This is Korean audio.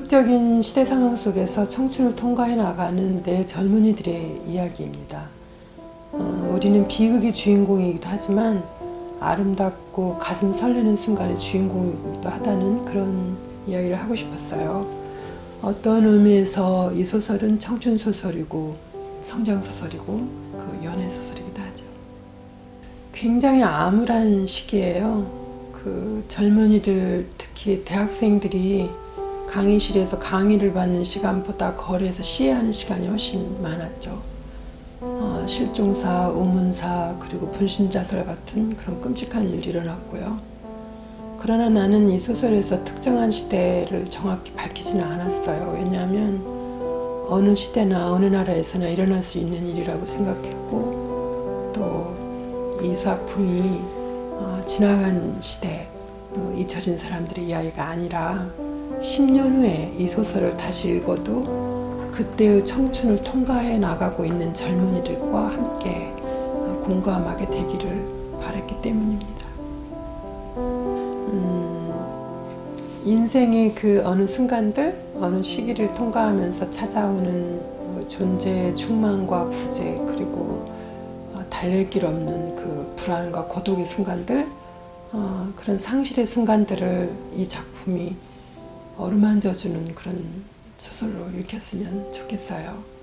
비극적인 시대 상황 속에서 청춘을 통과해 나가는 네 젊은이들의 이야기입니다. 우리는 비극의 주인공이기도 하지만 아름답고 가슴 설레는 순간의 주인공이기도 하다는 그런 이야기를 하고 싶었어요. 어떤 의미에서 이 소설은 청춘 소설이고 성장 소설이고 그 연애 소설이기도 하죠. 굉장히 암울한 시기예요. 그 젊은이들, 특히 대학생들이 강의실에서 강의를 받는 시간보다 거리에서 시해하는 시간이 훨씬 많았죠. 실종사, 우문사, 그리고 분신자살 같은 그런 끔찍한 일이 일어났고요. 그러나 나는 이 소설에서 특정한 시대를 정확히 밝히지는 않았어요. 왜냐하면 어느 시대나 어느 나라에서나 일어날 수 있는 일이라고 생각했고, 또 이 작품이 지나간 시대, 잊혀진 사람들의 이야기가 아니라 10년 후에 이 소설을 다시 읽어도 그때의 청춘을 통과해 나가고 있는 젊은이들과 함께 공감하게 되기를 바랐기 때문입니다. 인생의 그 어느 순간들, 어느 시기를 통과하면서 찾아오는 존재의 충만과 부재, 그리고 달랠 길 없는 그 불안과 고독의 순간들, 그런 상실의 순간들을 이 작품이 어루만져주는 그런 소설로 읽혔으면 좋겠어요.